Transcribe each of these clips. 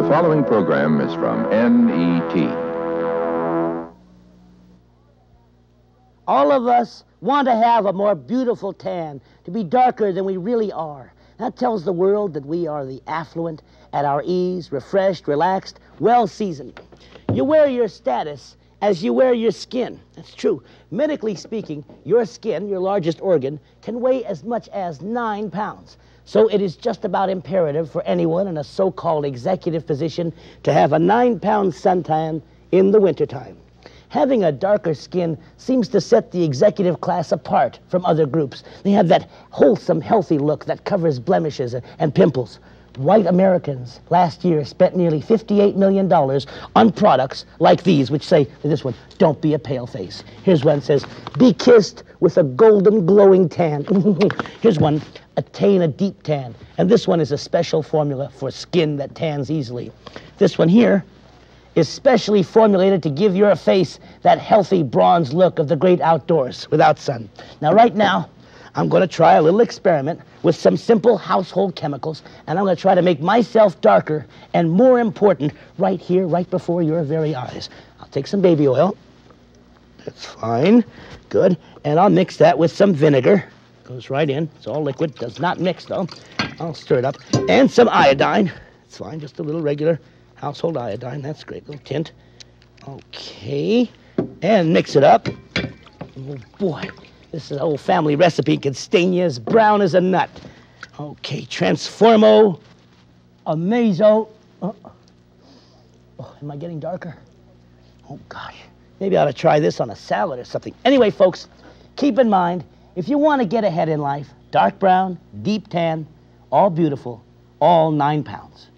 The following program is from NET. All of us want to have a more beautiful tan, to be darker than we really are. That tells the world that we are the affluent, at our ease, refreshed, relaxed, well-seasoned. You wear your status as you wear your skin. That's true. Medically speaking, your skin, your largest organ, can weigh as much as 9 pounds. So it is just about imperative for anyone in a so-called executive position to have a 9-pound suntan in the wintertime. Having a darker skin seems to set the executive class apart from other groups. They have that wholesome, healthy look that covers blemishes and pimples. White Americans last year spent nearly $58 million on products like these, which say, this one, don't be a pale face. Here's one that says, be kissed with a golden glowing tan. Here's one, attain a deep tan. And this one is a special formula for skin that tans easily. This one here is specially formulated to give your face that healthy bronze look of the great outdoors without sun. Now, right now, I'm going to try a little experiment with some simple household chemicals, and I'm going to try to make myself darker and more important right here, right before your very eyes. I'll take some baby oil. That's fine. Good. And I'll mix that with some vinegar. Goes right in. It's all liquid. Does not mix, though. I'll stir it up. And some iodine. It's fine. Just a little regular household iodine. That's great. Little tint. Okay. And mix it up. Oh, boy. This is an old family recipe. Can stain you as brown as a nut. Okay. Transformo. Amazo. Oh, am I getting darker? Oh, gosh. Maybe I ought to try this on a salad or something. Anyway, folks, keep in mind, if you want to get ahead in life, dark brown, deep tan, all beautiful, all 9 pounds.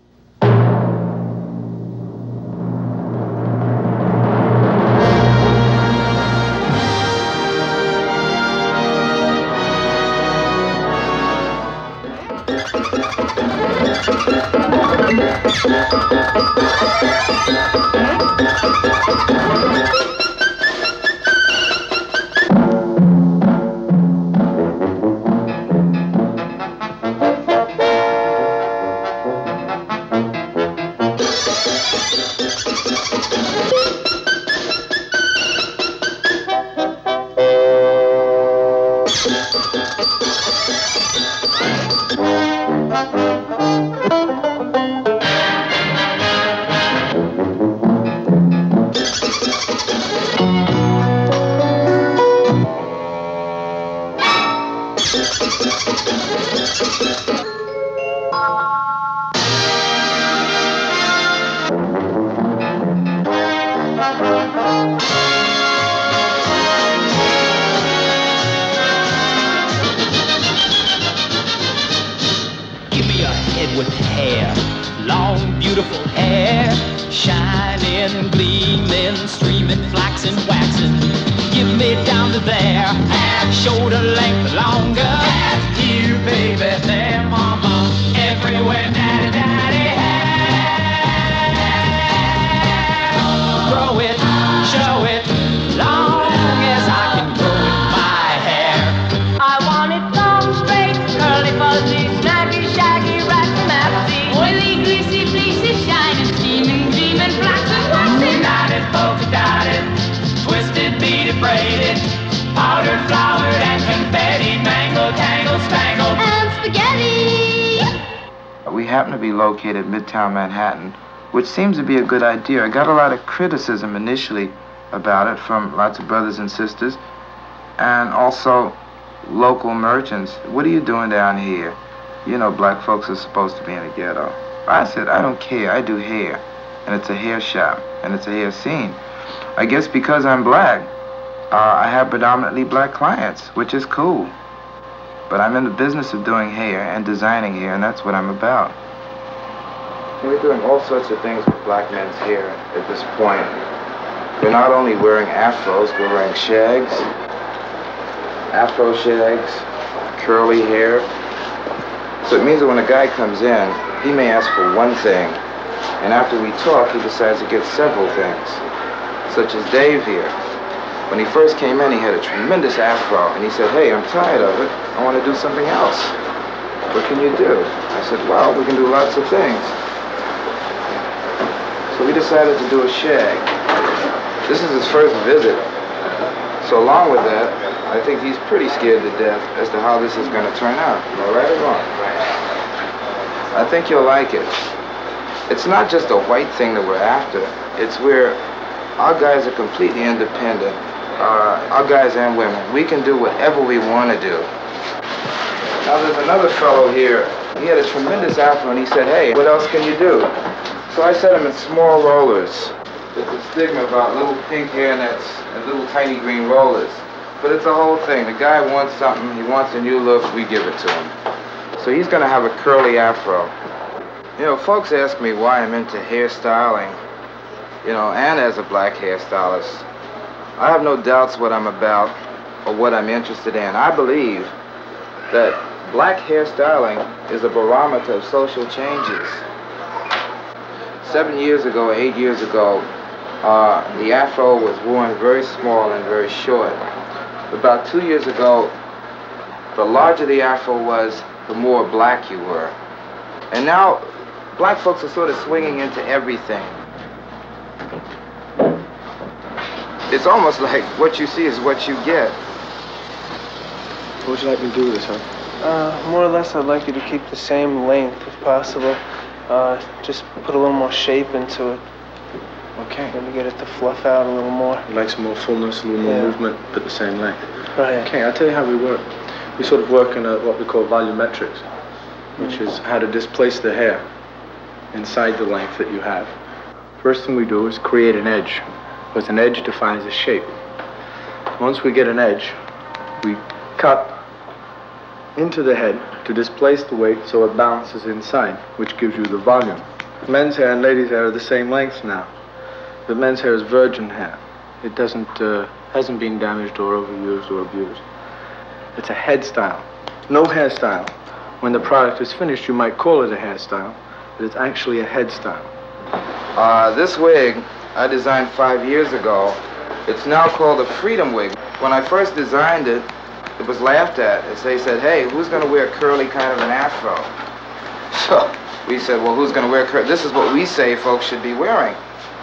With hair, long, beautiful hair, shining, gleaming, streaming, flaxen, waxing. Give me down to there, shoulder length longer. Here, baby, there, mama, everywhere, daddy, daddy, hair. Grow it, show it, long as I can grow it, my hair. I want it long, straight, curly, fuzzy, snappy, shaggy, oily, greasy, fleecy, shining, steaming, gleaming, flaxen, waxing. Knotted, polka dotted, twisted, beaded, braided, powdered, flowered, and confetti, mangled, tangled, spangled, and spaghetti. We happen to be located Midtown Manhattan, which seems to be a good idea. I got a lot of criticism initially about it from lots of brothers and sisters, and also local merchants. What are you doing down here? You know, black folks are supposed to be in the ghetto. I said, I don't care. I do hair. And it's a hair shop. And it's a hair scene. I guess because I'm black, I have predominantly black clients, which is cool. But I'm in the business of doing hair and designing hair, and that's what I'm about. We're doing all sorts of things with black men's hair at this point. We're not only wearing afros, we're wearing shags, afro shags, curly hair. So it means that when a guy comes in, he may ask for one thing, and after we talk, he decides to get several things, such as Dave here. When he first came in, he had a tremendous afro, and he said, hey, I'm tired of it. I want to do something else. What can you do? I said, well, we can do lots of things. So we decided to do a shag. This is his first visit. So along with that, I think he's pretty scared to death as to how this is going to turn out. Am I right or wrong? I think you'll like it. It's not just a white thing that we're after. It's where our guys are completely independent. Our guys and women. We can do whatever we want to do. Now there's another fellow here. He had a tremendous afro and he said, hey, what else can you do? So I set him in small rollers. There's a stigma about little pink hairnets and little tiny green rollers. But it's a whole thing. The guy wants something, he wants a new look, we give it to him. So he's going to have a curly afro. You know, folks ask me why I'm into hairstyling, you know, and as a black hairstylist. I have no doubts what I'm about or what I'm interested in. I believe that black hairstyling is a barometer of social changes. 7 years ago, 8 years ago, the afro was worn very small and very short. About 2 years ago, the larger the afro was, the more black you were. And now, black folks are sort of swinging into everything. It's almost like what you see is what you get. What would you like me to do with this, huh? More or less, I'd like you to keep the same length, if possible. Just put a little more shape into it. Okay. Maybe get it to fluff out a little more. You like some more fullness, a little more movement, but the same length. Right. Okay, I'll tell you how we work. We sort of work in what we call volumetrics, which is how to displace the hair inside the length that you have. First thing we do is create an edge, because an edge defines a shape. Once we get an edge, we cut into the head to displace the weight so it balances inside, which gives you the volume. Men's hair and ladies' hair are the same length now, but men's hair is virgin hair. It hasn't been damaged or overused or abused. It's a head style, no hairstyle. When the product is finished, you might call it a hairstyle, but it's actually a head style. This wig I designed 5 years ago. It's now called a freedom wig. When I first designed it, it was laughed at as they said, hey, who's going to wear curly kind of an afro? So we said, well, who's going to wear curly? This is what we say folks should be wearing.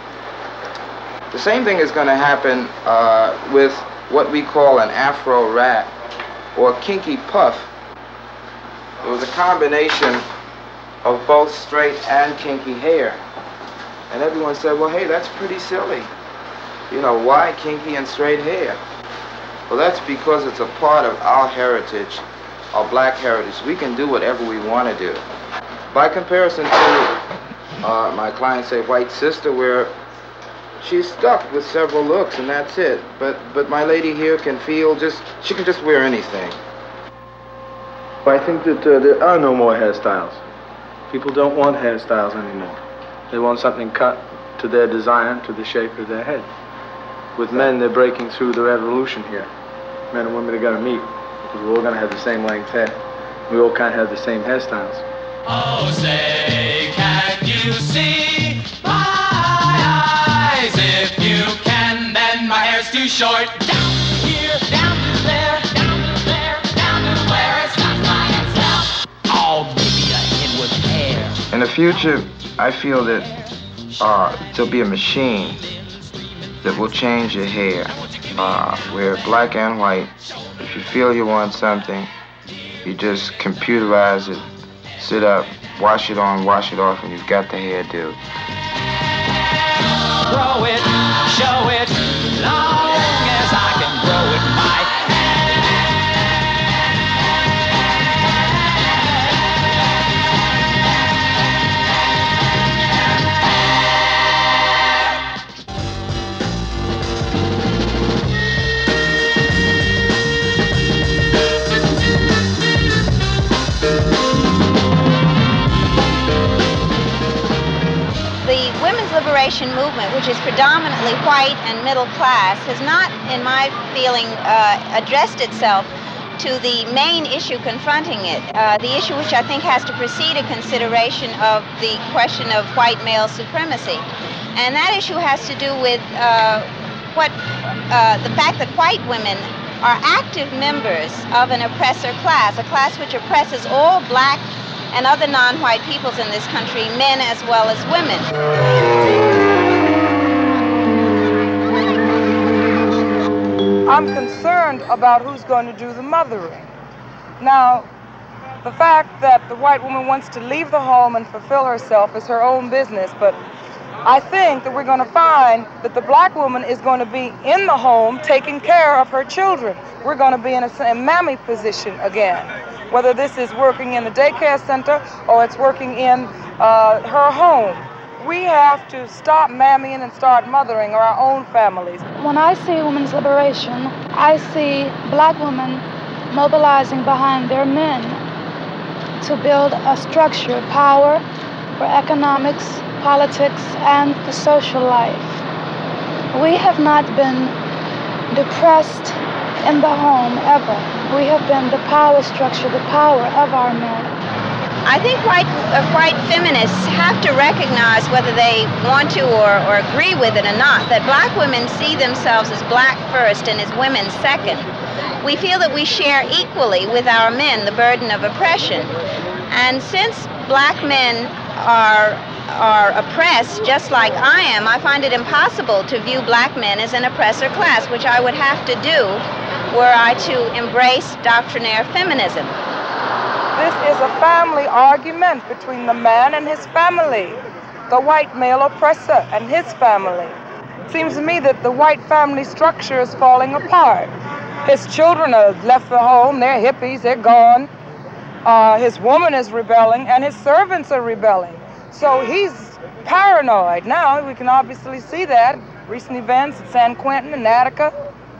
The same thing is going to happen with what we call an afro rat or kinky puff. It was a combination of both straight and kinky hair. And everyone said, well, hey, that's pretty silly. You know, why kinky and straight hair? Well, that's because it's a part of our heritage, our black heritage. We can do whatever we want to do. By comparison to my client, say, white sister, where she's stuck with several looks and that's it. But my lady here can feel she can just wear anything. I think that there are no more hairstyles. People don't want hairstyles anymore. They want something cut to their design, to the shape of their head. With men, they're breaking through the revolution here. Men and women are going to meet, because we're all going to have the same length hair. We all can't have the same hairstyles. Oh, say, can you see my eyes? If you can, then my hair's too short. Down here, down to there, down to there, down to where it's not by itself. I'll give you a head with hair. In the future, I feel that there'll be a machine that will change your hair, where black and white, if you feel you want something, you just computerize it, sit up, wash it on, wash it off, and you've got the hairdo. Grow it, show it, long as I can grow it my liberation movement, which is predominantly white and middle class, has not, in my feeling, addressed itself to the main issue confronting it, the issue which I think has to precede a consideration of the question of white male supremacy. And that issue has to do with the fact that white women are active members of an oppressor class, a class which oppresses all black and other non-white peoples in this country, men as well as women. I'm concerned about who's going to do the mothering. Now, the fact that the white woman wants to leave the home and fulfill herself is her own business, but I think that we're going to find that the black woman is going to be in the home taking care of her children. We're going to be in a mammy position again, whether this is working in the daycare center or it's working in her home. We have to stop mammying and start mothering our own families. When I see women's liberation, I see black women mobilizing behind their men to build a structure of power for economics, politics, and the social life. We have not been depressed in the home ever. We have been the power structure, the power of our men. I think white feminists have to recognize, whether they want to or agree with it or not, that black women see themselves as black first and as women second. We feel that we share equally with our men the burden of oppression. And since black men are oppressed just like I am, I find it impossible to view black men as an oppressor class, which I would have to do were I to embrace doctrinaire feminism. This is a family argument between the man and his family, the white male oppressor and his family. It seems to me that the white family structure is falling apart. His children have left the home, they're hippies, they're gone. His woman is rebelling and his servants are rebelling. So he's paranoid. Now we can obviously see that. Recent events at San Quentin and Attica.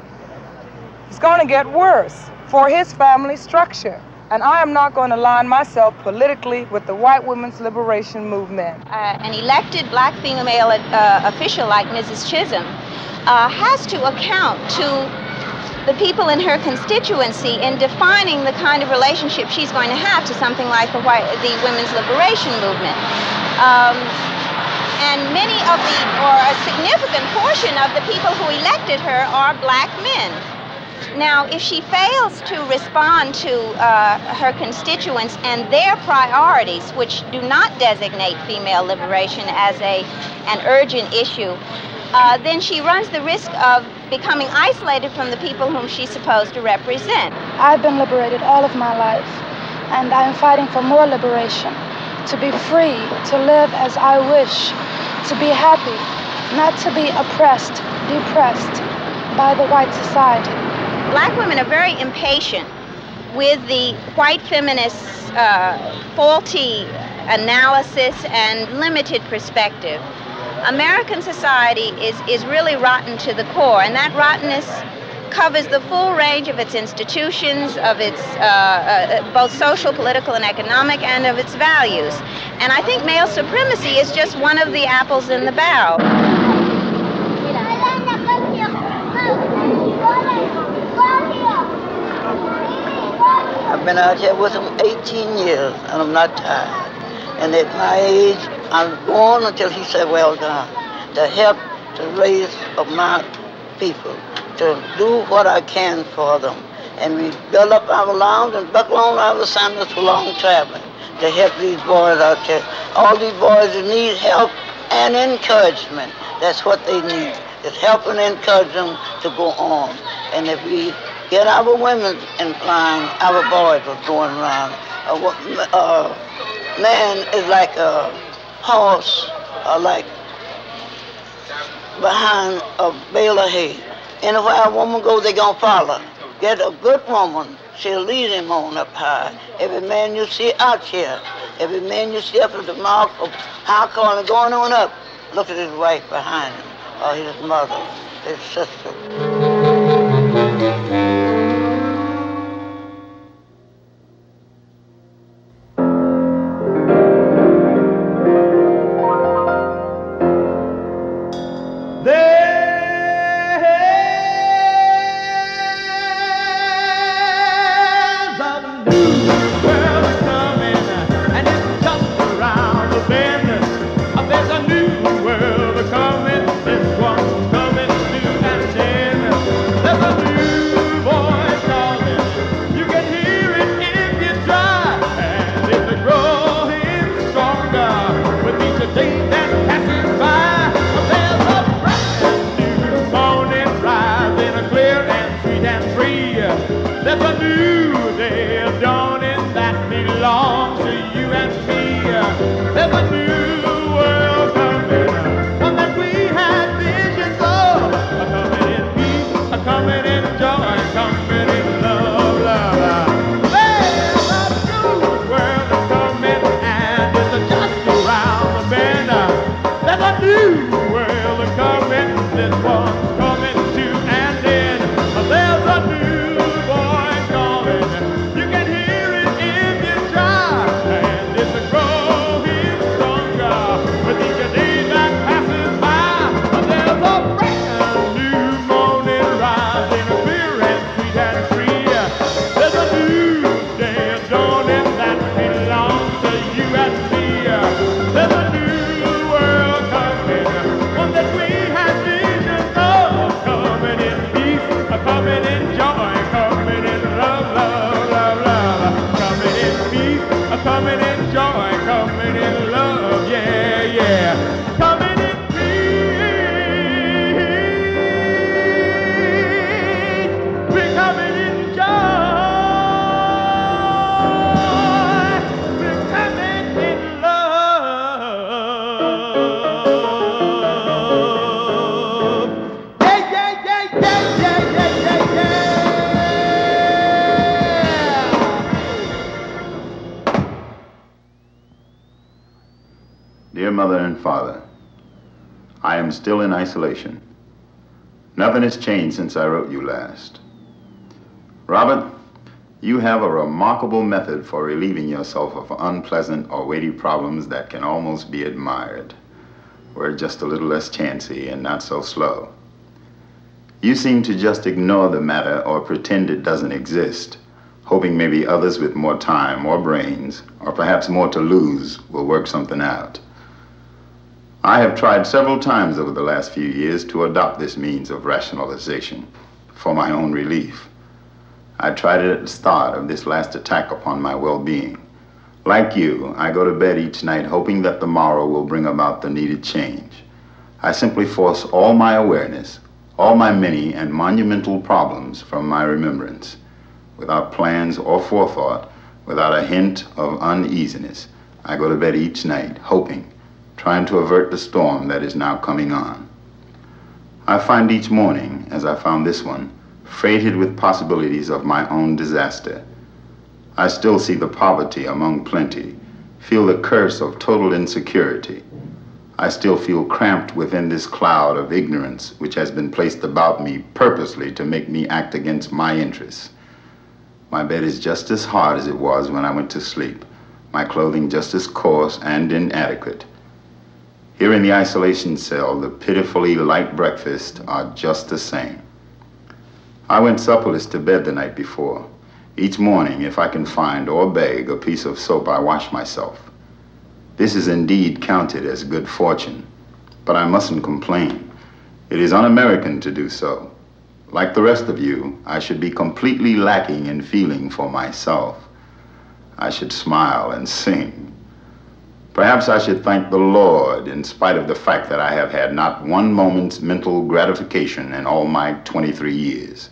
It's going to get worse for his family structure. And I am not going to align myself politically with the white women's liberation movement. An elected black female official like Mrs. Chisholm has to account to the people in her constituency in defining the kind of relationship she's going to have to something like the women's liberation movement. And many of or a significant portion of the people who elected her are black men. Now, if she fails to respond to her constituents and their priorities, which do not designate female liberation as an urgent issue, then she runs the risk of becoming isolated from the people whom she's supposed to represent. I've been liberated all of my life, and I'm fighting for more liberation, to be free, to live as I wish, to be happy, not to be oppressed, depressed by the white society. Black women are very impatient with the white feminists' faulty analysis and limited perspective. American society is really rotten to the core, and that rottenness covers the full range of its institutions, of its both social, political, and economic, and of its values. And I think male supremacy is just one of the apples in the barrel. I've been out here with him 18 years, and I'm not tired. And at my age, I'm going until he said, well done, to help to raise my people, to do what I can for them. And we build up our lounge and buckle on our sandals for long traveling to help these boys out here. All these boys that need help and encouragement. That's what they need, is help and encourage them to go on. And if we get our women in line, our boys are going around. Man is like a horse, or like behind a bale of hay. Anywhere a woman goes, they're going to follow. Get a good woman, she'll lead him on up high. Every man you see out here, every man you see up at the mouth of high corner going on up, look at his wife behind him, or his mother, his sister. There's a new world coming, this one's coming to an end. Dear Mother and Father, I am still in isolation. Nothing has changed since I wrote you last. Robert, you have a remarkable method for relieving yourself of unpleasant or weighty problems that can almost be admired. We're just a little less chancy and not so slow. You seem to just ignore the matter or pretend it doesn't exist, hoping maybe others with more time, more brains, or perhaps more to lose will work something out. I have tried several times over the last few years to adopt this means of rationalization for my own relief. I tried it at the start of this last attack upon my well-being. Like you, I go to bed each night hoping that the morrow will bring about the needed change. I simply force all my awareness, all my many and monumental problems from my remembrance, without plans or forethought, without a hint of uneasiness. I go to bed each night hoping, trying to avert the storm that is now coming on. I find each morning, as I found this one, freighted with possibilities of my own disaster. I still see the poverty among plenty, feel the curse of total insecurity. I still feel cramped within this cloud of ignorance which has been placed about me purposely to make me act against my interests. My bed is just as hard as it was when I went to sleep, my clothing just as coarse and inadequate. Here in the isolation cell, the pitifully light breakfasts are just the same. I went supperless to bed the night before. Each morning, if I can find or beg a piece of soap, I wash myself. This is indeed counted as good fortune, but I mustn't complain. It is un-American to do so. Like the rest of you, I should be completely lacking in feeling for myself. I should smile and sing. Perhaps I should thank the Lord in spite of the fact that I have had not one moment's mental gratification in all my 23 years.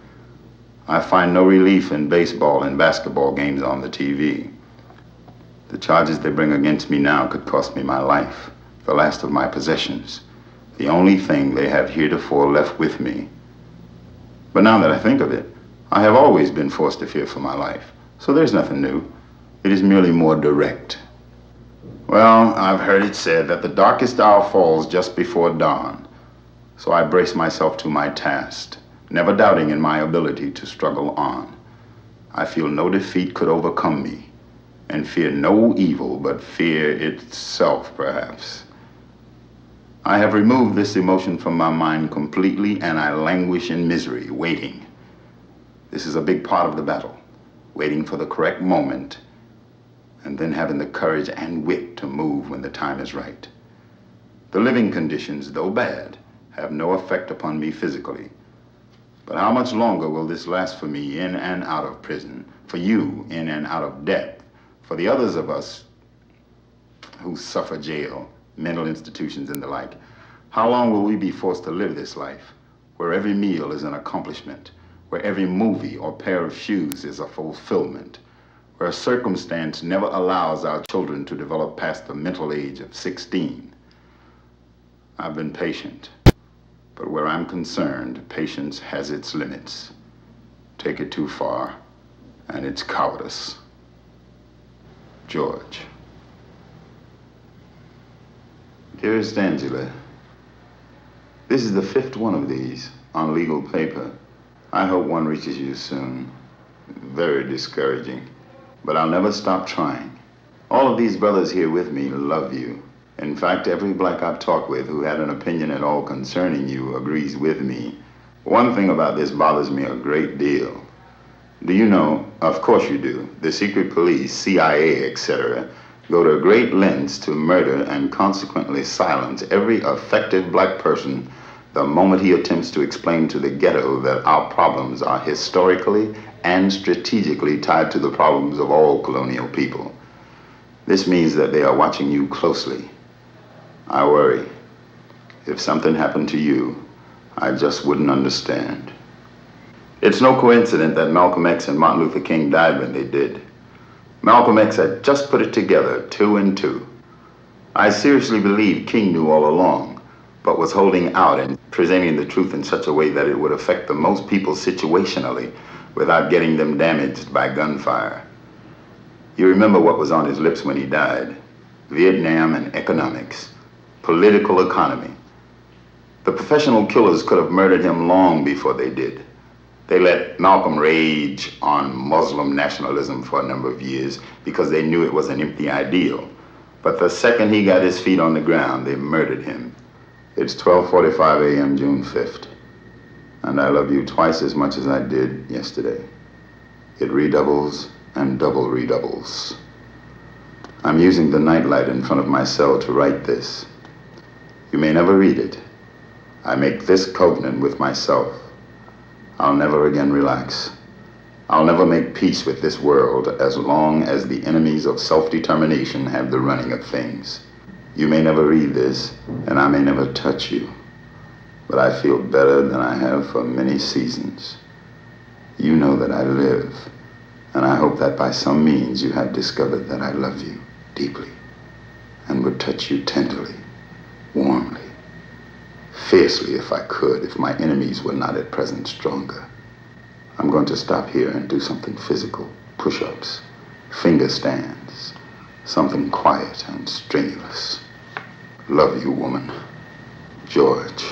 I find no relief in baseball and basketball games on the TV. The charges they bring against me now could cost me my life, the last of my possessions, the only thing they have heretofore left with me. But now that I think of it, I have always been forced to fear for my life, so there's nothing new. It is merely more direct. Well, I've heard it said that the darkest hour falls just before dawn, so I brace myself to my task, never doubting in my ability to struggle on. I feel no defeat could overcome me, and fear no evil but fear itself, perhaps. I have removed this emotion from my mind completely, and I languish in misery, waiting. This is a big part of the battle, waiting for the correct moment, and then having the courage and wit to move when the time is right. The living conditions, though bad, have no effect upon me physically. But how much longer will this last for me in and out of prison, for you in and out of death, for the others of us who suffer jail, mental institutions and the like? How long will we be forced to live this life, where every meal is an accomplishment, where every movie or pair of shoes is a fulfillment, where circumstance never allows our children to develop past the mental age of 16? I've been patient, but where I'm concerned, patience has its limits. Take it too far, and it's cowardice. George. Dearest Angela, this is the 5th one of these on legal paper. I hope one reaches you soon. Very discouraging. But I'll never stop trying. All of these brothers here with me love you. In fact, every black I've talked with who had an opinion at all concerning you agrees with me. One thing about this bothers me a great deal. Do you know, of course you do, the secret police, CIA, etc., go to great lengths to murder and consequently silence every effective black person the moment he attempts to explain to the ghetto that our problems are historically and strategically tied to the problems of all colonial people. This means that they are watching you closely. I worry. If something happened to you, I just wouldn't understand. It's no coincidence that Malcolm X and Martin Luther King died when they did. Malcolm X had just put it together, 2 and 2. I seriously believe King knew all along, but was holding out and presenting the truth in such a way that it would affect the most people situationally without getting them damaged by gunfire. You remember what was on his lips when he died. Vietnam and economics, political economy. The professional killers could have murdered him long before they did. They let Malcolm rage on Muslim nationalism for a number of years because they knew it was an empty ideal. But the second he got his feet on the ground, they murdered him. It's 12:45 a.m., June 5th. And I love you twice as much as I did yesterday. It redoubles and double redoubles. I'm using the nightlight in front of my cell to write this. You may never read it. I make this covenant with myself. I'll never again relax. I'll never make peace with this world as long as the enemies of self-determination have the running of things. You may never read this, and I may never touch you, but I feel better than I have for many seasons. You know that I live, and I hope that by some means you have discovered that I love you deeply and would touch you tenderly, warmly, fiercely if I could, if my enemies were not at present stronger. I'm going to stop here and do something physical, push-ups, finger stands, something quiet and strenuous. Love you, woman. George.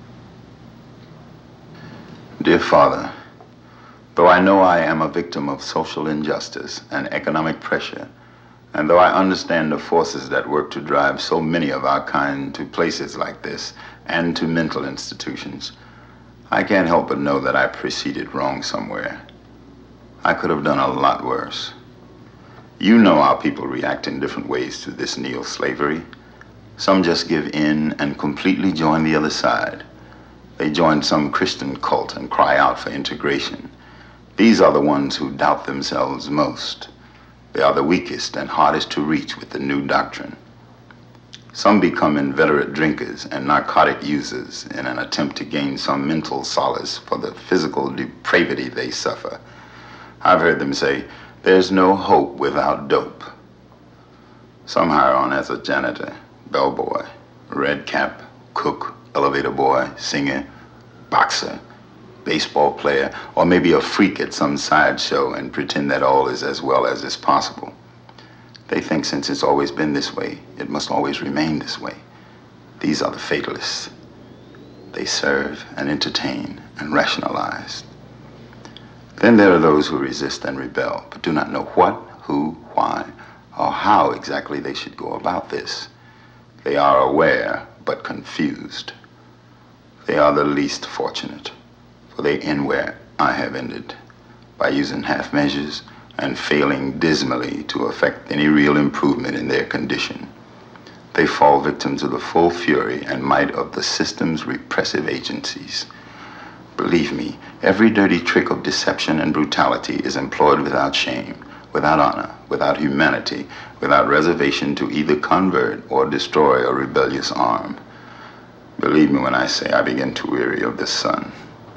Dear Father, though I know I am a victim of social injustice and economic pressure, and though I understand the forces that work to drive so many of our kind to places like this and to mental institutions, I can't help but know that I proceeded wrong somewhere. I could have done a lot worse. You know how people react in different ways to this neo-slavery. Some just give in and completely join the other side. They join some Christian cult and cry out for integration. These are the ones who doubt themselves most. They are the weakest and hardest to reach with the new doctrine. Some become inveterate drinkers and narcotic users in an attempt to gain some mental solace for the physical depravity they suffer. I've heard them say, there's no hope without dope. Some hire on as a janitor, bellboy, red cap, cook, elevator boy, singer, boxer, baseball player, or maybe a freak at some sideshow and pretend that all is as well as is possible. They think since it's always been this way, it must always remain this way. These are the fatalists. They serve and entertain and rationalize. Then there are those who resist and rebel, but do not know what, who, why, or how exactly they should go about this. They are aware, but confused. They are the least fortunate, for they end where I have ended, by using half measures and failing dismally to effect any real improvement in their condition. They fall victim to the full fury and might of the system's repressive agencies. Believe me, every dirty trick of deception and brutality is employed without shame, without honor, without humanity, without reservation to either convert or destroy a rebellious arm. Believe me when I say I begin to weary of the sun.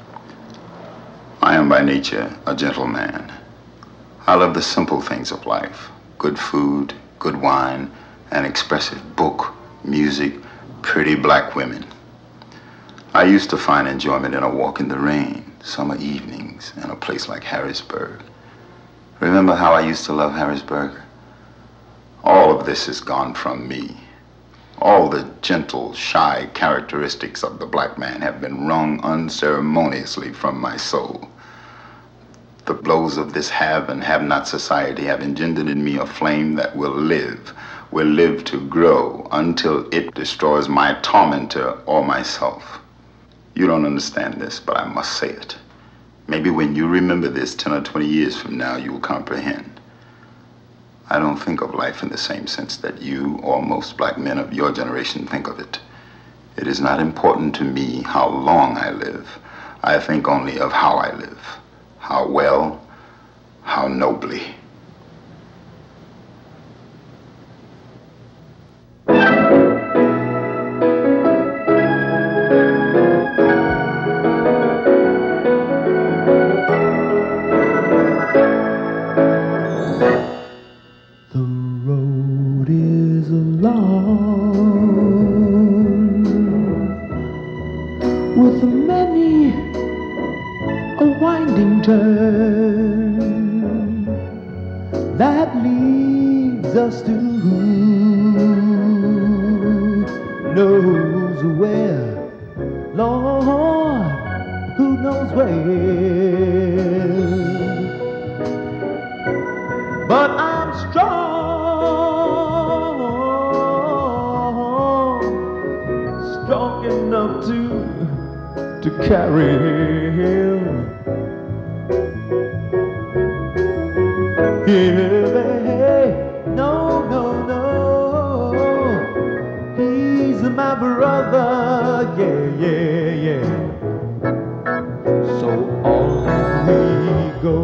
I am by nature a gentleman. I love the simple things of life, good food, good wine, an expressive book, music, pretty black women. I used to find enjoyment in a walk in the rain, summer evenings, in a place like Harrisburg. Remember how I used to love Harrisburg? All of this is gone from me. All the gentle, shy characteristics of the black man have been wrung unceremoniously from my soul. The blows of this have and have not society have engendered in me a flame that will live to grow until it destroys my tormentor or myself. You don't understand this, but I must say it. Maybe when you remember this 10 or 20 years from now, you will comprehend. I don't think of life in the same sense that you or most black men of your generation think of it. It is not important to me how long I live. I think only of how I live. How well, how nobly. With many a winding turn that leads us to knows where, Lord, who knows where. But I'm strong enough to carry him. Yeah, no, he's my brother, yeah. So on we go.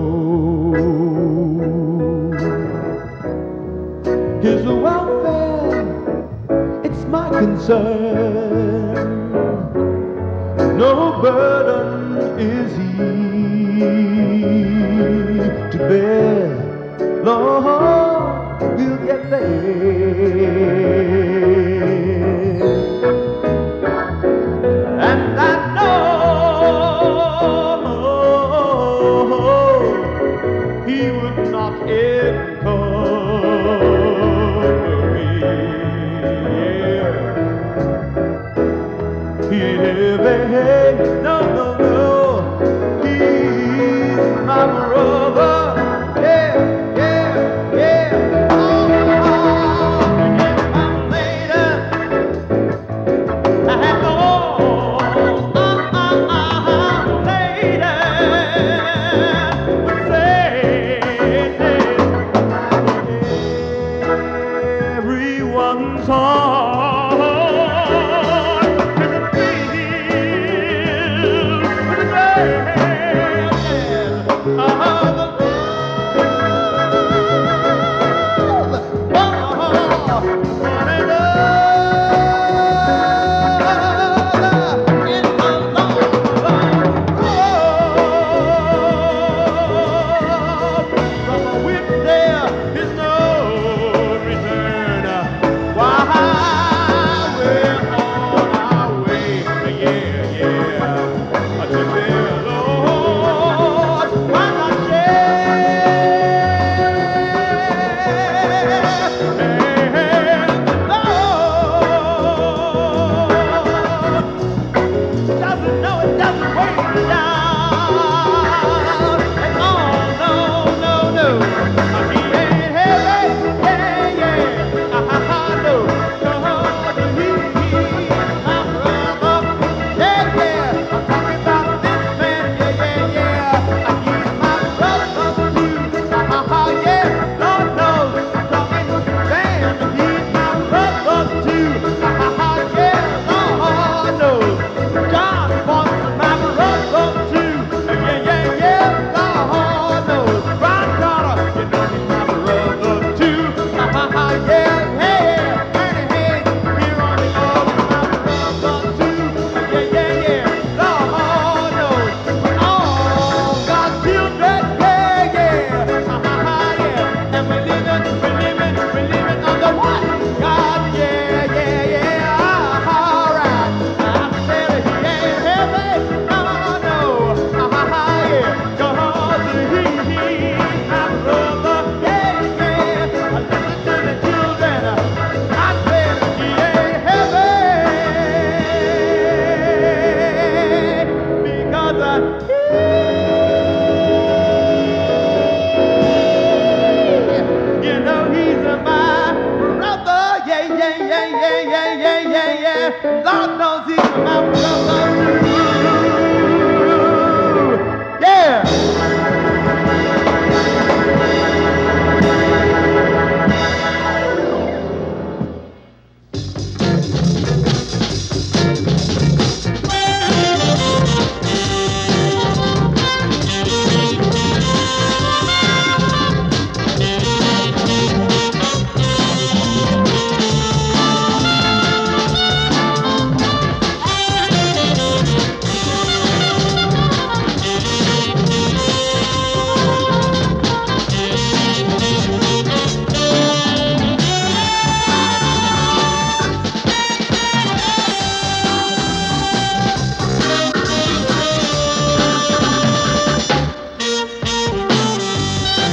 His welfare, it's my concern. No burden is he to bear. Lord, we'll get there. And I know he would not encourage me. No, he's my brother. Lord knows he's my brother too. Yeah.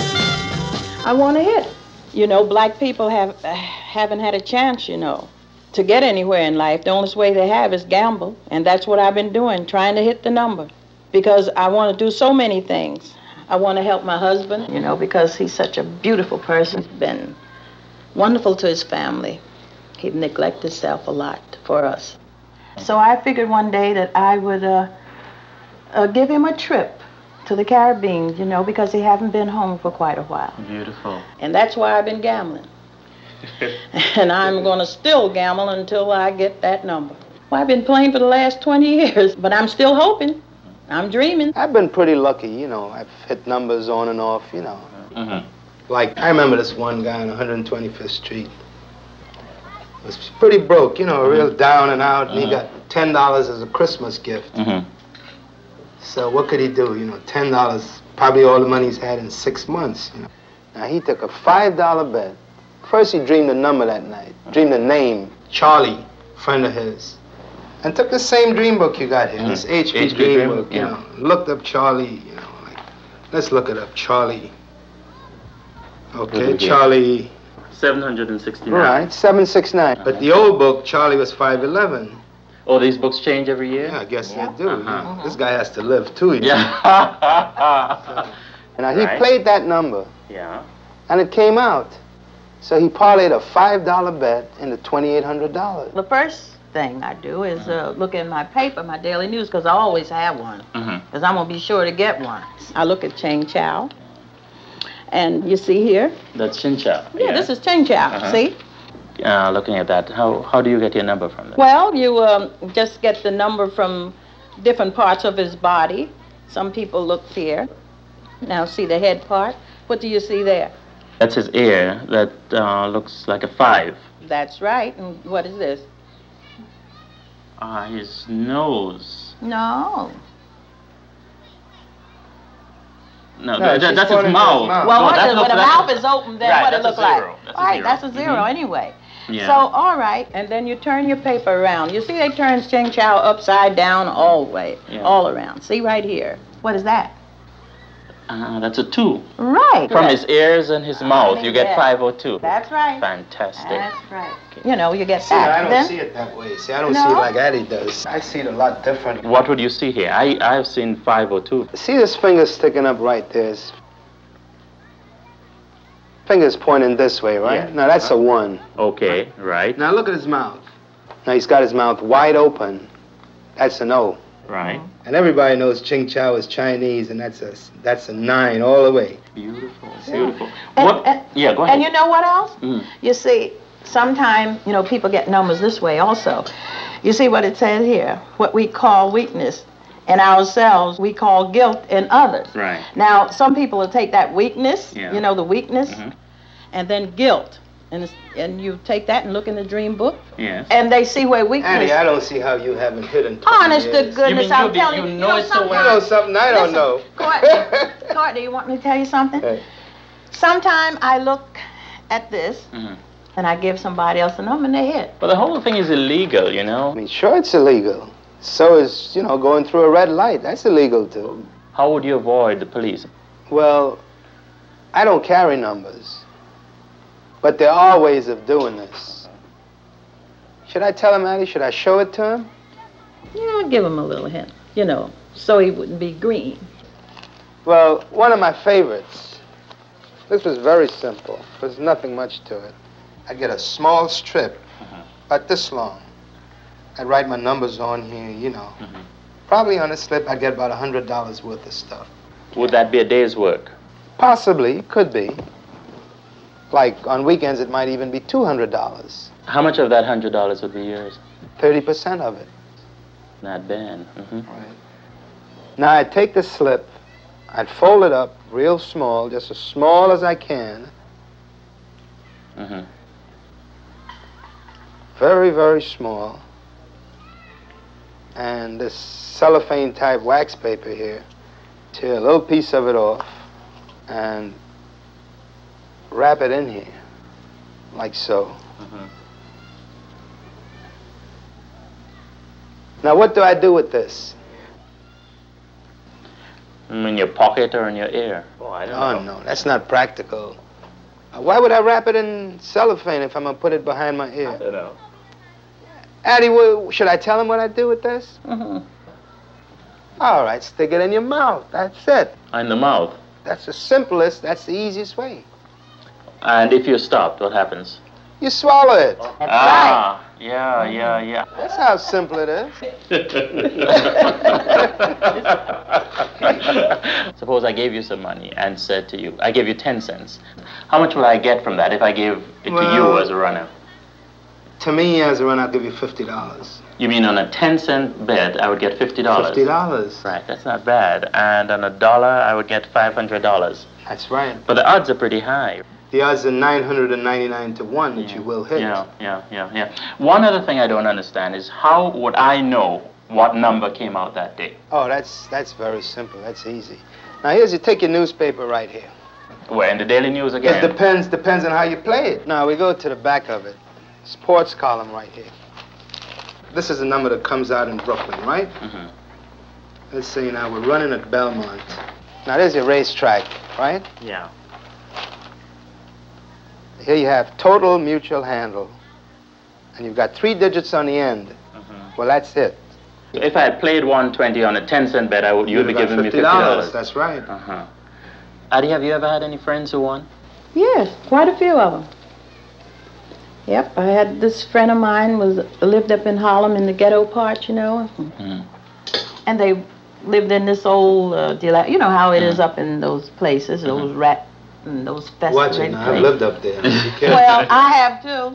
I want to hit. You know, black people haven't had a chance, you know. to get anywhere in life, the only way they have is gamble. And that's what I've been doing, trying to hit the number. Because I want to do so many things. I want to help my husband, you know, because he's such a beautiful person. He's been wonderful to his family. He'd neglected himself a lot for us. So I figured one day that I would give him a trip to the Caribbean, you know, because he hasn't been home for quite a while. Beautiful. And that's why I've been gambling. And I'm going to still gamble until I get that number. Well, I've been playing for the last 20 years, but I'm still hoping. I'm dreaming. I've been pretty lucky, you know. I've hit numbers on and off, you know. Like, I remember this one guy on 125th Street. Was pretty broke, you know, real down and out, and he got $10 as a Christmas gift. So what could he do? You know, $10, probably all the money he's had in 6 months. You know. Now he took a $5 bet. First he dreamed a number that night, dreamed a name, Charlie, friend of his, and took the same dream book you got here, this HP dream book, you know, looked up Charlie, you know, like, let's look it up, Charlie. Okay, Charlie. 769. Right, 769. But the old book, Charlie was 511. Oh, these books change every year? Yeah, I guess they do. You know. This guy has to live too, you know. Yeah. And now he played that number. Yeah. And it came out. So he parlayed a $5 bet into $2,800. The first thing I do is look in my paper, my daily news, because I always have one. Because I'm going to be sure to get one. I look at Ching Chow. And you see here? That's Ching Chow. Yeah, this is Ching Chow. See? Looking at that, how do you get your number from that? Well, you just get the number from different parts of his body. Some people look here. Now see the head part. What do you see there? That's his ear. That looks like a 5. That's right. And what is this? His nose. No. No, that's his mouth. Well, when the mouth is open, then right, what it look like? Right, that's a zero anyway. Yeah. So, all right, and then you turn your paper around. You see they turn Ching Chow upside down all the way, all around. See right here. What is that? That's a 2. Right. From his ears and his mouth, you get 502. That's right. Fantastic. That's right. You know, you get See, that. I don't see it that way. See, I don't see it like Eddie does. I see it a lot different. What would you see here? I've seen 502. See this finger sticking up right there? His finger's pointing this way, right? Yeah. Now that's a 1. Okay, right. Now look at his mouth. Now he's got his mouth wide open. That's an O. Right. And everybody knows Ching Chow is Chinese, and that's a 9 all the way. Beautiful, Yeah. beautiful. And, Go ahead. And you know what else? You see, sometimes, you know, people get numbers this way also. You see what it says here? What we call weakness in ourselves, we call guilt in others. Right. Now, some people will take that weakness, Yeah. you know, the weakness, and then guilt. And you take that and look in the dream book, Yes. and they see where weakness... Andy, I don't see how you haven't hidden. Honest to goodness, I'm telling you. You know it so well. You know something I don't know. Courtney, you want me to tell you something? Hey. Sometime I look at this, and I give somebody else a number, and they hit. But the whole thing is illegal, you know? I mean, sure it's illegal. So is, you know, going through a red light. That's illegal, too. How would you avoid the police? Well, I don't carry numbers. But there are ways of doing this. Should I tell him, Addie? Should I show it to him? Yeah, give him a little hint, you know, so he wouldn't be green. Well, one of my favorites. This was very simple. There's nothing much to it. I'd get a small strip, about this long. I'd write my numbers on here, you know. Probably on a slip, I'd get about $100 worth of stuff. Would that be a day's work? Possibly, could be. Like, on weekends, it might even be $200. How much of that $100 would be yours? 30% of it. Not bad. Right. Now, I'd take the slip, I'd fold it up real small, just as small as I can. Very, very small. And this cellophane-type wax paper here, tear a little piece of it off, and wrap it in here, like so. Now, what do I do with this? In your pocket or in your ear? Oh, I don't know. Oh, no, that's not practical. Why would I wrap it in cellophane if I'm going to put it behind my ear? I don't know. Addie, should I tell him what I do with this? All right, stick it in your mouth. That's it. In the mouth? That's the simplest, that's the easiest way. And if you're stopped, what happens? You swallow it. Yeah. That's how simple it is. Suppose I gave you some money and said to you, I gave you 10 cents. How much would I get from that if I gave it to you as a runner? To me, as a runner, I'll give you $50. You mean on a 10-cent bet, I would get $50? $50. Right, that's not bad. And on $1, I would get $500. That's right. But the odds are pretty high. The odds are 999 to 1 that you will hit. Yeah. One other thing I don't understand is how would I know what number came out that day? Oh, that's very simple. That's easy. Now, you take your newspaper right here. Where, in the Daily News again? It depends on how you play it. Now, we go to the back of it. Sports column right here. This is the number that comes out in Brooklyn, right? Let's say now we're running at Belmont. Now, there's your racetrack, right? Yeah. Here you have total mutual handle. And you've got 3 digits on the end. Well, that's it. If I had played 120 on a 10-cent bet, you would be giving me $50. That's right. Addie, have you ever had any friends who won? Yes, quite a few of them. Yep, I had this friend of mine lived up in Harlem in the ghetto part, you know. And they lived in this old, you know how it is up in those places, those rat and those festive Watch it now, I've lived up there. Well, I have too.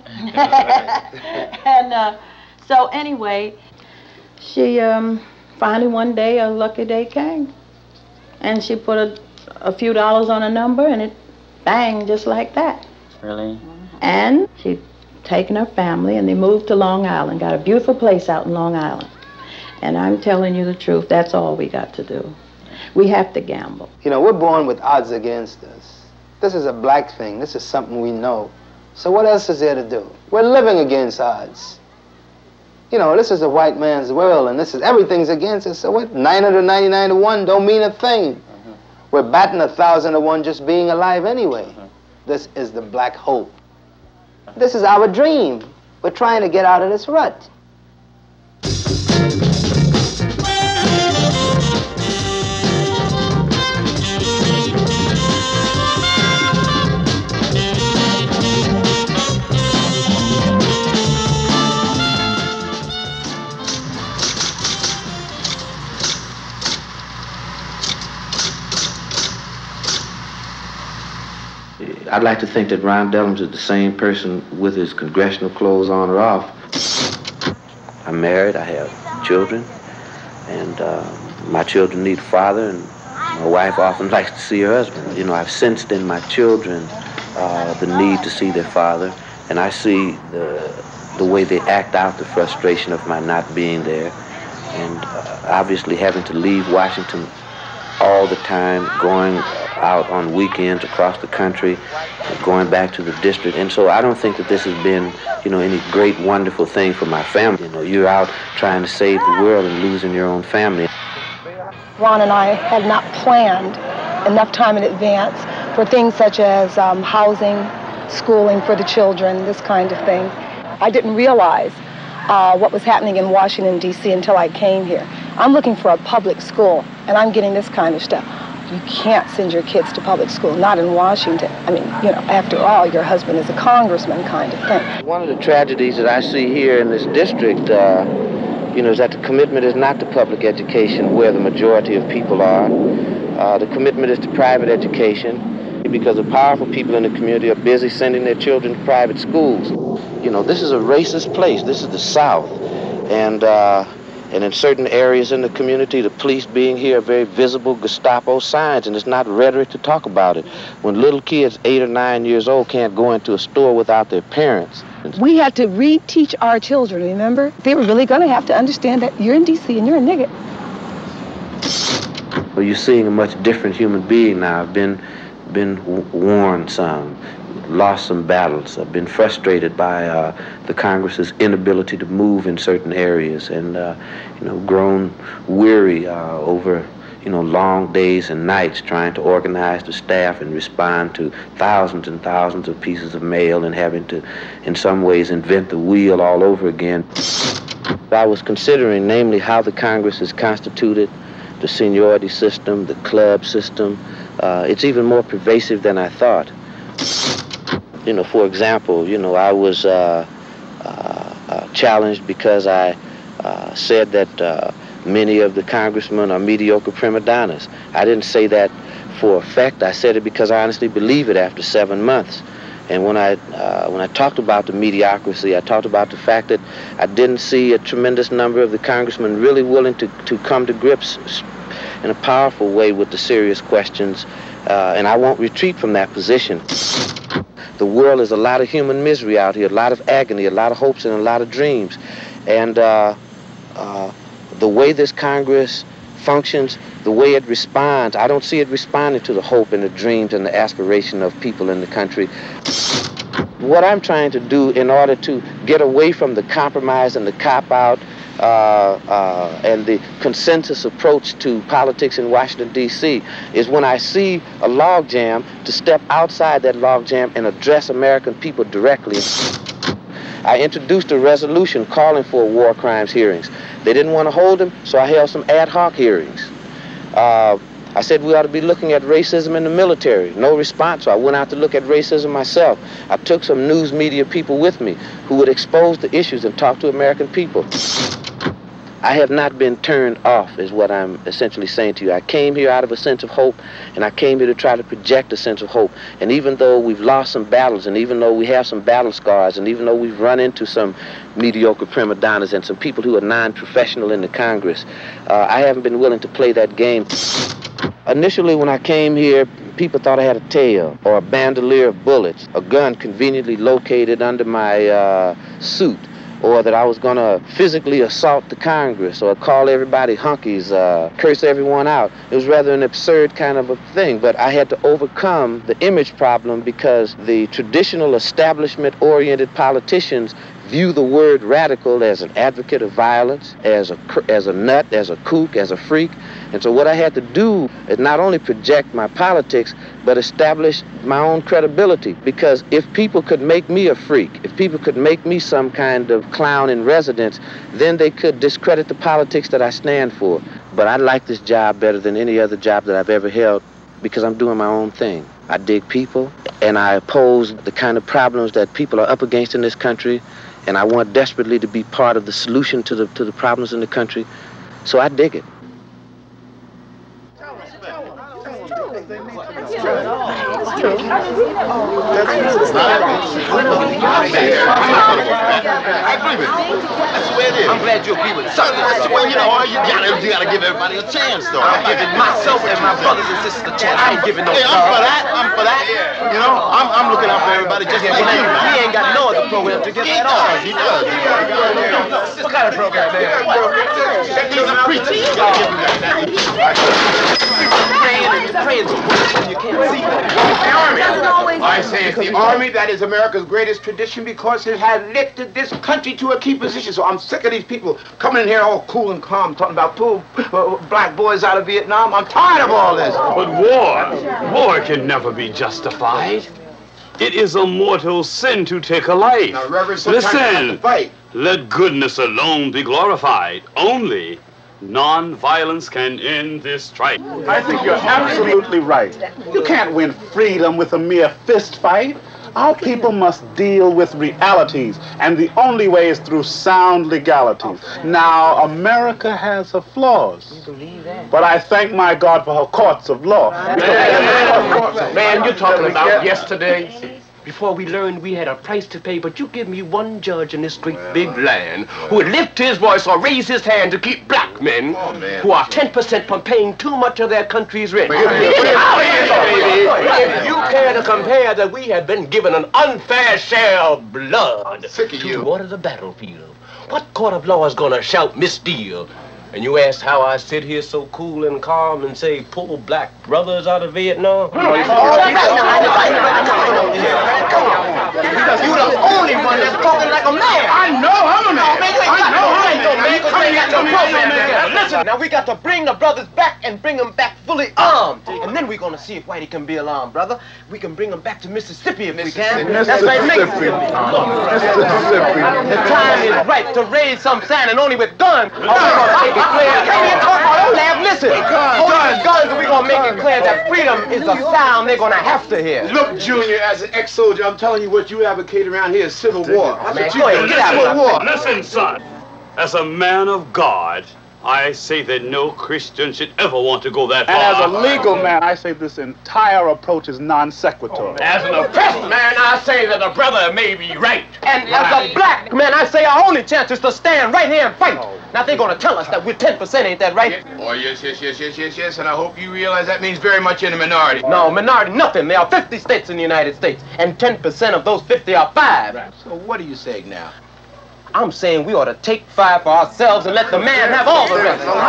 And so anyway, she finally one day, a lucky day came. And she put a few dollars on a number and it banged just like that. Really? And she'd taken her family and they moved to Long Island, got a beautiful place out in Long Island. And I'm telling you the truth, that's all we got to do. We have to gamble. You know, we're born with odds against us. This is a black thing. This is something we know. So what else is there to do? We're living against odds. You know, this is a white man's world, and everything's against us. So what? 999 to 1 don't mean a thing. We're batting 1,000 to 1 just being alive anyway. This is the black hope. This is our dream. We're trying to get out of this rut. I'd like to think that Ron Dellums is the same person with his congressional clothes on or off. I'm married, I have children, and my children need a father, and my wife often likes to see her husband. You know, I've sensed in my children the need to see their father, and I see the way they act out the frustration of my not being there, and obviously having to leave Washington all the time, going out on weekends across the country, going back to the district. And so I don't think that this has been, you know, any great, wonderful thing for my family. You know, you're out trying to save the world and losing your own family. Ron and I had not planned enough time in advance for things such as housing, schooling for the children, this kind of thing. I didn't realize what was happening in Washington, D.C. until I came here. I'm looking for a public school, and I'm getting this kind of stuff. You can't send your kids to public school, not in Washington. I mean, you know, after all, your husband is a congressman kind of thing. One of the tragedies that I see here in this district, you know, is that the commitment is not to public education where the majority of people are. The commitment is to private education because the powerful people in the community are busy sending their children to private schools. You know, this is a racist place. This is the South. And in certain areas in the community, the police being here are very visible Gestapo signs, and it's not rhetoric to talk about it. When little kids 8 or 9 years old can't go into a store without their parents. We had to reteach our children, remember? They were really going to have to understand that you're in D.C. and you're a nigger. Well, you're seeing a much different human being now. I've been warned some, lost some battles. I've been frustrated by the Congress's inability to move in certain areas, and you know, grown weary over, you know, long days and nights trying to organize the staff and respond to thousands and thousands of pieces of mail and having to, in some ways, invent the wheel all over again. I was considering, namely, how the Congress is constituted, the seniority system, the club system. It's even more pervasive than I thought. You know, for example, you know, I was challenged because I said that many of the congressmen are mediocre prima donnas. I didn't say that for effect. I said it because I honestly believe it after 7 months. And when I talked about the mediocrity, I talked about the fact that I didn't see a tremendous number of the congressmen really willing to come to grips in a powerful way with the serious questions, and I won't retreat from that position. The world is a lot of human misery out here, a lot of agony, a lot of hopes, and a lot of dreams. And the way this Congress functions, the way it responds, I don't see it responding to the hope and the dreams and the aspiration of people in the country. What I'm trying to do in order to get away from the compromise and the cop-out and the consensus approach to politics in Washington, D.C. is when I see a logjam, to step outside that logjam and address American people directly. I introduced a resolution calling for war crimes hearings. They didn't want to hold them, so I held some ad hoc hearings. I said we ought to be looking at racism in the military. No response, so I went out to look at racism myself. I took some news media people with me who would expose the issues and talk to American people. I have not been turned off, is what I'm essentially saying to you. I came here out of a sense of hope, and I came here to try to project a sense of hope. And even though we've lost some battles, and even though we have some battle scars, and even though we've run into some mediocre prima donnas and some people who are non-professional in the Congress, I haven't been willing to play that game. Initially, when I came here, people thought I had a tail or a bandolier of bullets, a gun conveniently located under my suit, or that I was going to physically assault the Congress or call everybody hunkies, curse everyone out. It was rather an absurd kind of a thing, but I had to overcome the image problem because the traditional establishment-oriented politicians view the word radical as an advocate of violence, as a nut, as a kook, as a freak. And so what I had to do is not only project my politics, but establish my own credibility. Because if people could make me a freak, if people could make me some kind of clown in residence, then they could discredit the politics that I stand for. But I like this job better than any other job that I've ever held because I'm doing my own thing. I dig people, and I oppose the kind of problems that people are up against in this country, and I want desperately to be part of the solution to the problems in the country. So I dig it. I'm glad you agree with it. Well, you know, you gotta give everybody a chance, though. I'm giving myself and my brothers and sisters a chance. I ain't giving no. Hey, I'm for that. You know, I'm looking out for everybody just like you. He ain't got no other program to get that on. He does. What kind of program, man? He's a preacher. You gotta give him that. Praying so much you can't see that. I say it's the Army that is America's greatest tradition because it has lifted this country to a key position. So I'm sick of these people coming in here all cool and calm talking about pull black boys out of Vietnam. I'm tired of all this. But war can never be justified. It is a mortal sin to take a life. Now, Reverend, listen, let goodness alone be glorified. Only non-violence can end this strife. I think you're absolutely right. You can't win freedom with a mere fist fight. Our people must deal with realities, and the only way is through sound legalities. Now, America has her flaws, but I thank my God for her courts of law. Man, you're talking about yesterday. Before we learned we had a price to pay, but you give me one judge in this great big land who would lift his voice or raise his hand to keep black men who are 10% from paying too much of their country's rent. If you care to compare that we have been given an unfair share of blood to water the battlefield, what court of law is gonna shout misdeal? And you ask how I sit here so cool and calm and say, pull black brothers out of Vietnam? You're the only one that's talking like a man. I know, I'm a man. I know, you ain't no man, because you ain't got no program there. Listen listen. Now we got to bring the brothers back and bring them back fully armed. And then we're gonna see if Whitey can be alarmed, brother. We can bring them back to Mississippi if we can. That's right, Mississippi. The time is right to raise some sand and only with guns. We're gonna make it clear. Don't laugh, listen. Only with guns are we gonna make it clear that freedom is a sound they're gonna have to hear. Look, Junior, as an ex-soldier, I'm telling you what you advocate around here is civil war. Man, go ahead, get out of war. Listen, son. As a man of God, I say that no Christian should ever want to go that far. And as a legal man, I say this entire approach is non sequitur. As an oppressed man, I say that the brother may be right. And as a black man, I say our only chance is to stand right here and fight. Now they're gonna tell us that we're 10%, ain't that right? Oh, yes, and I hope you realize that means very much in the minority. No, minority nothing. There are 50 states in the United States, and 10% of those 50 are 5. So what are you saying now? I'm saying we ought to take 5 for ourselves and let the man have all the rest. I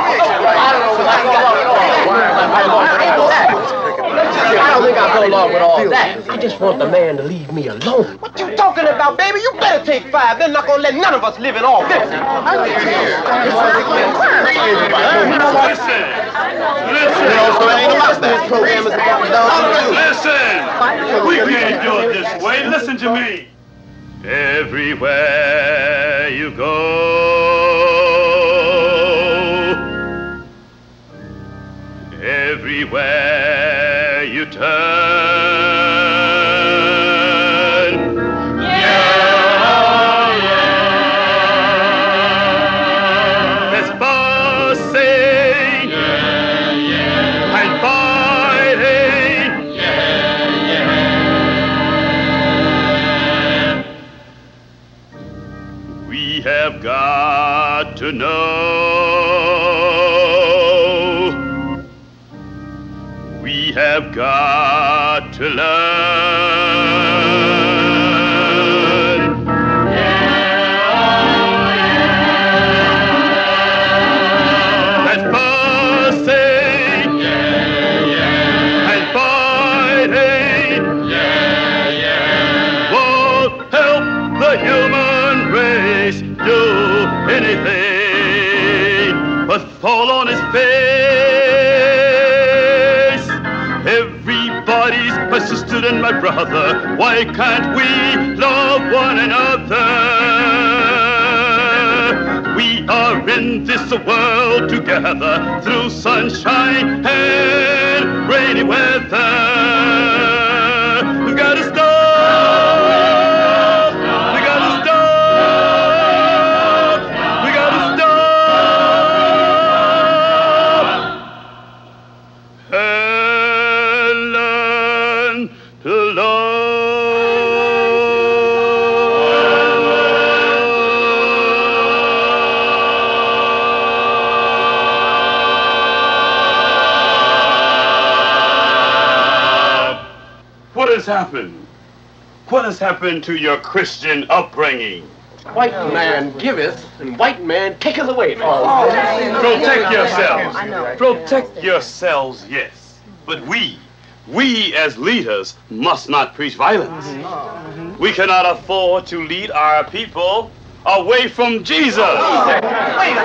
don't think I'll go along with all that. I just want the man to leave me alone. What you talking about, baby? You better take 5. They're not gonna let none of us live in all 50. Listen. We can't do it this way. Listen to me. Everywhere you go, everywhere you turn, there's fussing and fighting. We have got to know. We have got to learn. That fussing and fighting won't help the human race do anything but fall on his face. Everybody's my sister and my brother. Why can't we love one another? We are in this world together through sunshine and rainy weather. We've got to stop. What has happened? What has happened to your Christian upbringing? White man giveth and white man taketh away. Protect yourselves. Protect yourselves, yes. But we as leaders must not preach violence. We cannot afford to lead our people away from Jesus. Wait a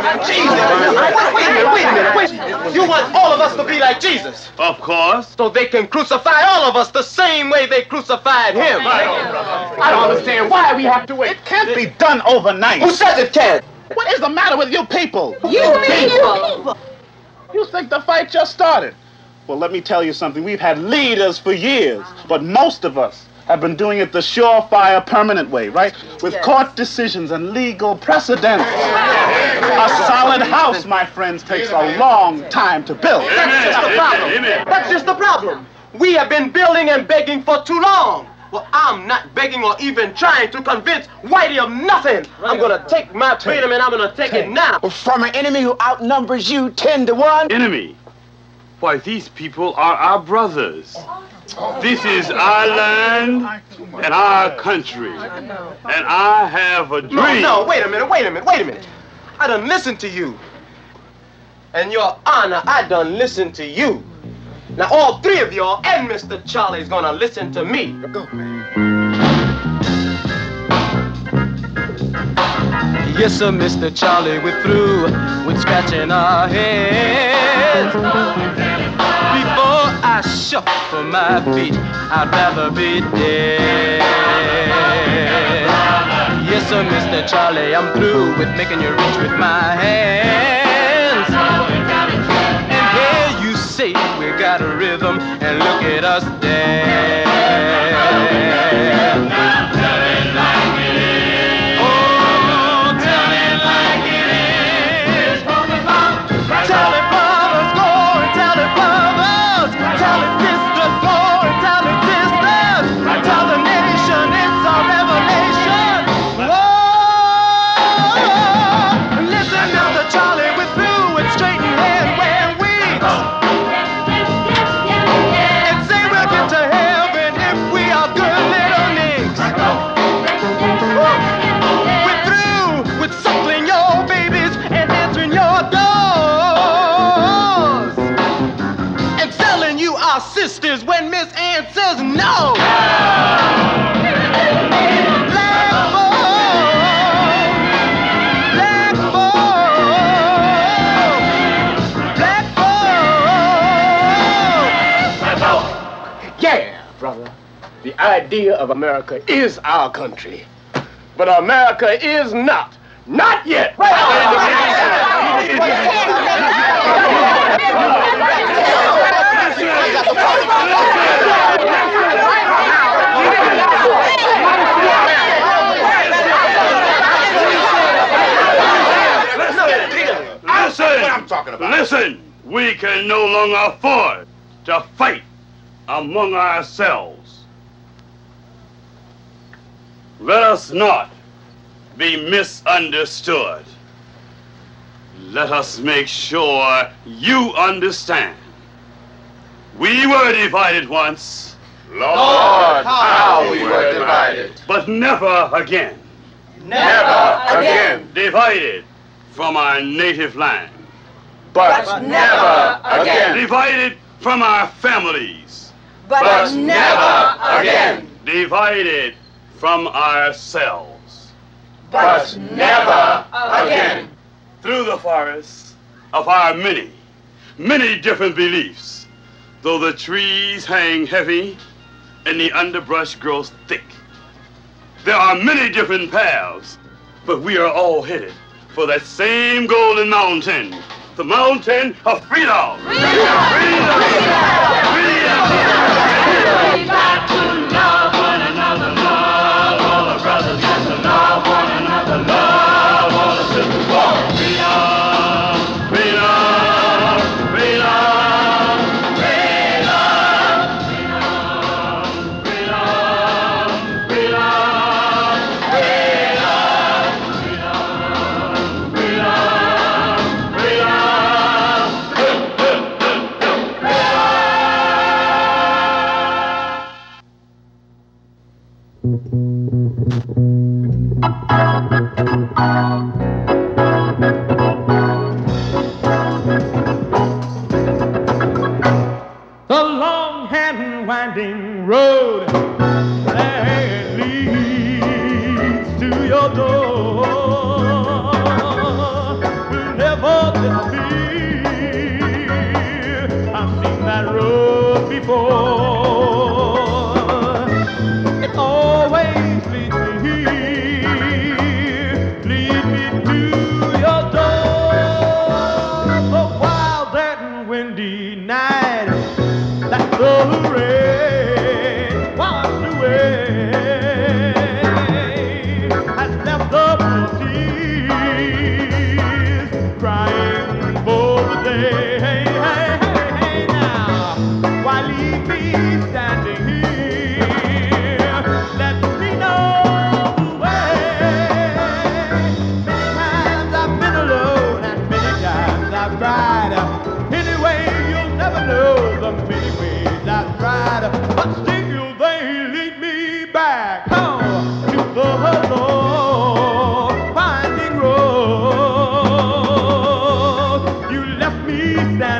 minute. You want all of us to be like Jesus? Of course. So they can crucify all of us the same way they crucified him. I don't understand why we have to wait. It can't be done overnight. Who says it can't? What is the matter with you people? You people. You think the fight just started? Well, let me tell you something. We've had leaders for years, but most of us have been doing it the surefire, permanent way, right? With court decisions and legal precedents. A solid house, my friends, takes a long time to build. That's just the problem. That's just the problem. We have been building and begging for too long. Well, I'm not begging or even trying to convince Whitey of nothing. I'm gonna take my freedom and I'm gonna take it now. From an enemy who outnumbers you 10 to 1? Enemy? Why, these people are our brothers. This is our land and our country. And I have a dream. No, wait a minute. I done listened to you. And Your Honor, I done listened to you. Now all 3 of y'all and Mr. Charlie's gonna listen to me. Go, man. Yes, sir, Mr. Charlie, we're through with scratching our heads. Before I shuffle my feet, I'd rather be dead. Yes, sir, Mr. Charlie, I'm through with making you rich with my hands. And here you say we got a rhythm, and look at us dance. Tell it, brothers, go and tell it, brothers. Tell it, sisters, go and tell it, sisters. Tell the nation it's our revelation. Whoa! Listen, Mr. Charlie, we're through with straightening and wearing wigs. And say we'll get to heaven if we are good little niggas. We're through with suckling your babies and answering your doors. Our sisters when Miss Ann says no. Black folk. Yeah, brother. The idea of America is our country. But America is not. Not yet. Listen, we can no longer afford to fight among ourselves. Let us not be misunderstood. Let us make sure you understand. We were divided once. Lord, how we were divided. But never again. Never again. Divided from our native land. But never again. Divided from our families. But never again. Divided from ourselves. But never again. Through the forests of our many, many different beliefs, though the trees hang heavy and the underbrush grows thick. There are many different paths, but we are all headed for that same golden mountain, the mountain of freedom. Freedom! Freedom! Freedom! We've got to love one another, love all our brothers, got to love one another, love all the sisters. Freedom! Freedom! Freedom! The long and winding road that leads to your door will never disappear. I've seen that road before. It always leads me here, lead me to your door. The wild and windy night, that's the rain washed away, has left the tears crying for the day. Hey, hey, hey, hey now, why leave me standing here? Let me know the way. Many times I've been alone and many times I've cried. Anyway, you'll never know the many ways I've tried, but still they lead me back home to the long winding road. You left me standing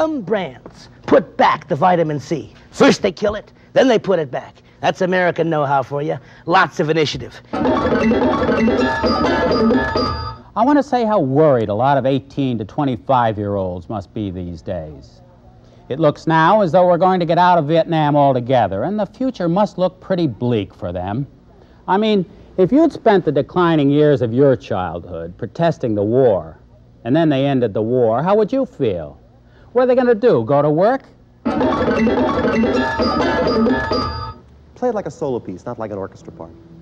Some brands put back the vitamin C. First they kill it, then they put it back. That's American know-how for you. Lots of initiative. I want to say how worried a lot of 18 to 25-year-olds must be these days. It looks now as though we're going to get out of Vietnam altogether, and the future must look pretty bleak for them. I mean, if you'd spent the declining years of your childhood protesting the war, and then they ended the war, how would you feel? What are they going to do, go to work? Play it like a solo piece, not like an orchestra part.